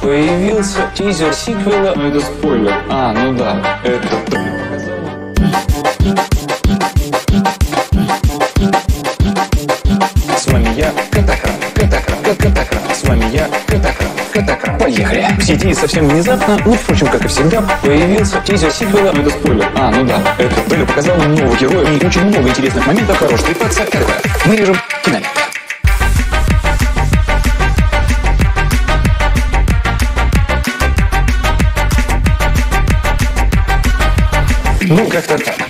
появился тизер сиквела. Но это спойлер. А, ну да, это... С вами я, Катакран. С вами я, Катакран. Поехали. В сети совсем внезапно, ну, впрочем, как и всегда, появился тизер сиквела. Но это спойлер. А, ну да, этот трейлер показал нам нового героя и очень много интересных моментов. Хорош трепаться. Мы режем киномет. Ну, как-то так.